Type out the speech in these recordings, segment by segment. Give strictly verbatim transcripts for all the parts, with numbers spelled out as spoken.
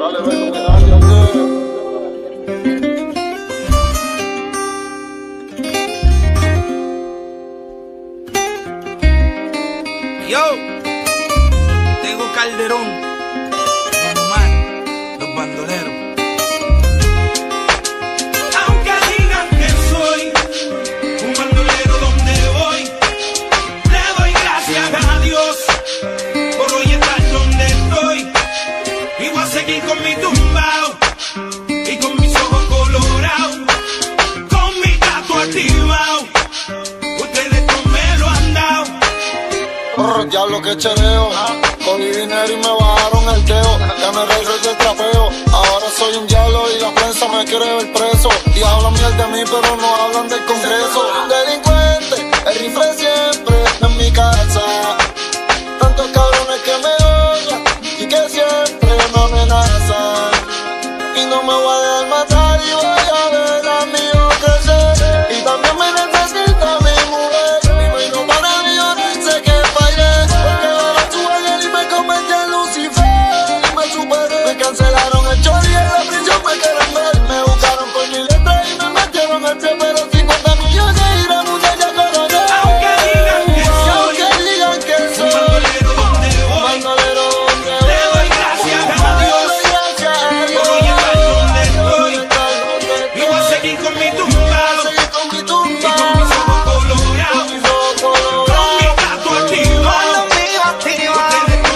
Dale, ven, dale, dale. Yo, Tego Calderón, Don Omar, los bandoleros. Aunque digan que soy un bandolero donde voy, le doy gracias a Dios por hoy estar donde estoy. Y voy a seguir con mi tumbao y con mis ojos colorados, con mi gato activado. Ustedes no me lo han dado. Oh, diablo que chereo, cogí dinero y me bajaron el dedo. Ya me rezo de trapeo, ahora soy un diablo y la prensa me quiere ver preso. Y hablan bien de mí pero no hablan del Congreso. Delincuente, el rifle siempre en mi casa. Tantos cabrones que me odian y que siempre me amenazan. Y no me voy a dejar matar y voy a ver a mi hijo crecer. Y también me necesita mi mujer. Mi reino para mí yo sé que fallé, porque ahora tuve él y me convertí en Lucifer. Y me superé, me cancelaron el chori y en la prisión me quieren ver. Me buscaron por mi letra y me metieron al pie, pero cincuenta millones y la muchacha coronel. Aunque digan que soy, aunque digan que soy un bandolero donde un voy, bandolero donde le doy gracias a Dios por hoy estar donde estoy. Y voy a seguir con mi tumbado y con mis ojos colorados, con mi gato activado. Ustedes no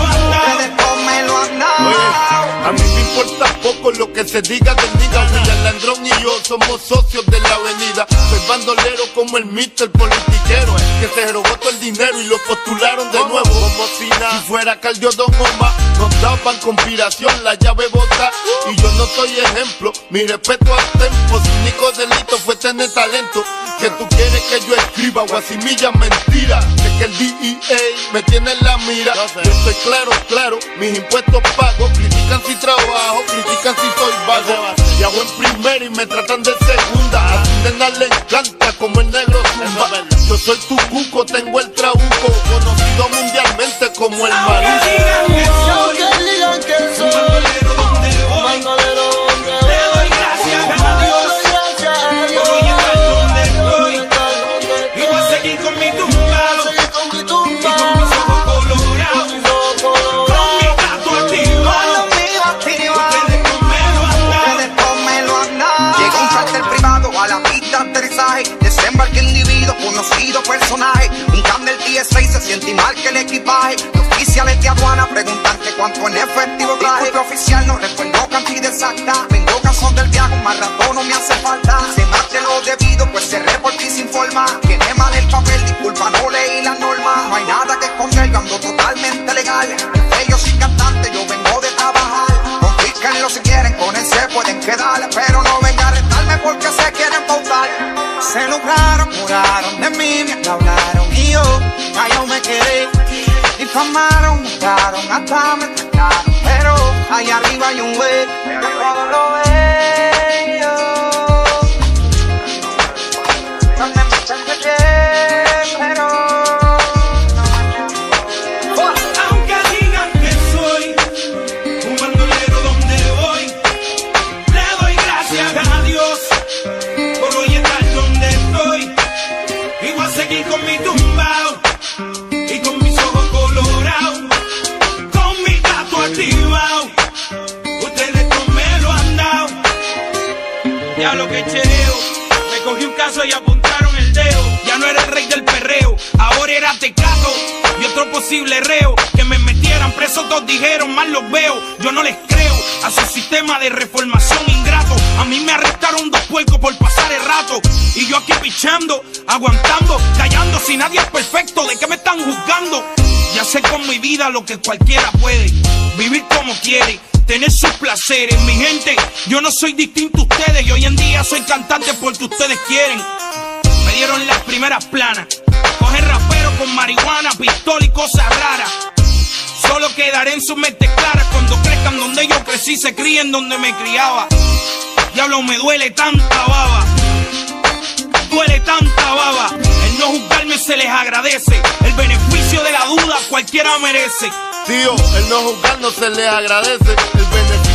me lo han dado. Oye, a mí me importa poco lo que se diga del nigga. William Landrón y yo somos socios de la avenida. Soy bandolero como el mister politiquero, que se robó todo el dinero y lo postularon de nuevo. Como si nada, si fuera Caldio Don Omar, nos daban conspiración, la llave bota. Y yo no soy ejemplo, mi respeto al tempo. Su único delito fue tener talento. Que tú quieres que yo escriba guasimilla mentira. De que el D E A me tiene en la mira. Yo estoy claro, claro, mis impuestos pago. Critican si trabajo, critican si soy vago. Y hago en primera y me tratan de segunda. A tu nena le encanta como el negro zumba. Yo soy tu cuco, tengo el trabuco, conocido mundialmente como el Aunque maruco. digan que soy aunque digan que un soy bandolero donde un voy, bandolero donde le doy gracias a Dios por hoy estar donde estoy. Y voy a seguir con mi tumbado y con mis ojos colorados, con mi gato activado. Ustedes no me lo han dado. Llega un charter privado a la pista de aterrizaje. Desembarca individuo, conocido personaje. Un cam del T S A y se siente mal que el equipaje. Los oficiales de aduana preguntan que cuánto en efectivo traje. El oficial no recuerdo cantidad exacta. Vengo cansado del viaje, más rato no me hace falta. Se mate lo debido, pues se reporte y se informa. Tiene mal el papel, disculpa, no leí la norma. No hay nada que esconder, yo ando totalmente legal. Yo soy cantante, yo vengo de trabajar. Confíquenlo si quieren, con él se pueden quedar. Pero no venga a retarme porque se quieren pautar. Se lucraron, juraron de mí, me hablaron y yo, callado me quedé. Difamaron, buscaron, hasta me trataron. Pero allá arriba hay un güey que todo lo veo. Donde me chantaje, pero Aunque digan que soy un bandolero donde voy, le doy gracias a Dios por hoy estar donde estoy. Y voy a seguir con mi tumbao y con mis ojos colorados, con mi gato activado. Ustedes no me lo han dado. Diablo que chereo, me cogí un caso y apuntaron el dedo. Ya no era el rey del perreo, ahora era Tecato y otro posible reo. Que me metieran preso, todos dijeron, mal los veo. Yo no les creo a su sistema de reformación ingrato. A mí me arrestaron dos puercos por pasar el rato. Y yo aquí pichando, aguantando, callando. Si nadie es perfecto, ¿de qué me están juzgando? Ya sé con mi vida lo que cualquiera puede. Vivir como quiere, tener sus placeres. Mi gente, yo no soy distinto a ustedes. Y hoy en día soy cantante porque ustedes quieren. Me dieron las primeras planas. Coger rapero con marihuana, pistola y cosas raras. Solo quedaré en sus mentes claras cuando crezcan donde yo crecí, se críen donde me criaba. Diablo, me duele tanta baba, duele tanta baba. El no juzgarme se les agradece. El beneficio de la duda cualquiera merece. Tío, el no juzgar no se les agradece. El beneficio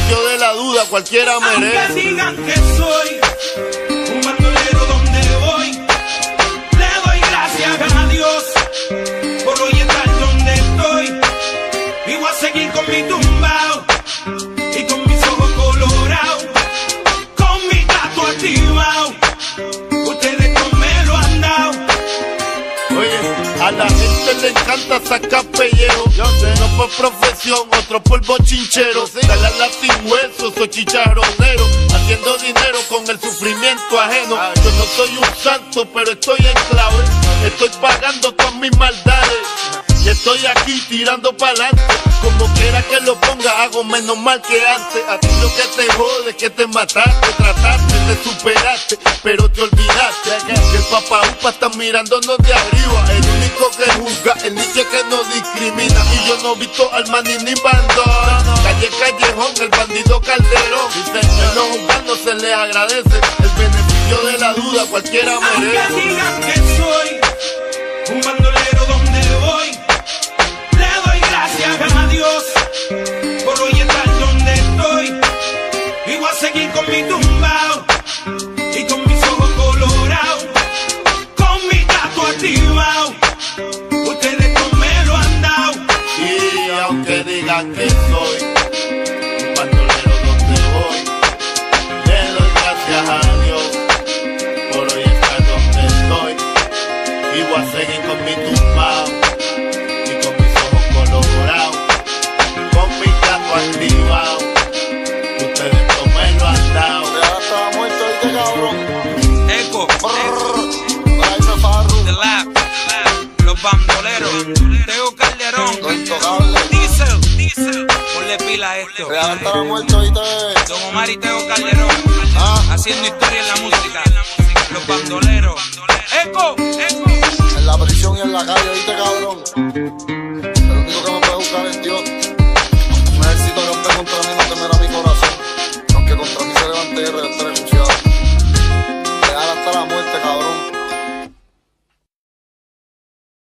beneficio de la duda cualquiera merece. Aunque digan que soy un bandolero donde voy, le doy gracias a Dios por hoy estar donde estoy. Y voy a seguir con mi tumbao y con mis ojos colorados, con mi gato activado. Ustedes no me lo han dado. Oye, a la gente le encanta sacar pellejo. Yo sé, no por profesión, otro por bochinchero. Dale a la sin hueso, soy chicharronero, haciendo dinero con el sufrimiento ajeno. Yo no soy un santo, pero estoy en clave. Estoy pagando todas mis maldades y estoy aquí tirando pa'lante. Como quiera que lo ponga, hago menos mal que antes. A ti lo que te jode es que te mataste, trataste, te superaste, pero te olvidaste que el papá upa está mirándonos de arriba. El único que juzga, el niche que no discrimina. Y yo no he visto al maní ni bandón. Calle Callejón, el bandido Calderón. En los juzgados se le agradece el beneficio de la duda, cualquiera merece. Aunque digan que soy un bandolero donde voy, le doy gracias a Dios por hoy estar donde estoy. Y voy a seguir con mi tumbao y con mis ojos colorados, con mi gato activado. Ustedes no me lo han dado. Y aunque digan que soy un bandolero donde voy, le doy gracias a Dios por hoy estar donde estoy. Y voy a seguir con mi tumbao y con mis ojos colorados, con mi gato activado. Ustedes no me lo han dado. Ya estaba muerto este cabrón. Eco, Ahí me farro. The Lab, Los Bandoleros, Teo Calderón, Lo intocable. Diesel, Diesel, ponle pila a esto. Ya estaba muerto y te... Don Omar y Teo Calderón, Ah. haciendo historia en la música. Los Bandoleros. Eco, Eco. En la prisión y en la calle, ¿viste, cabrón?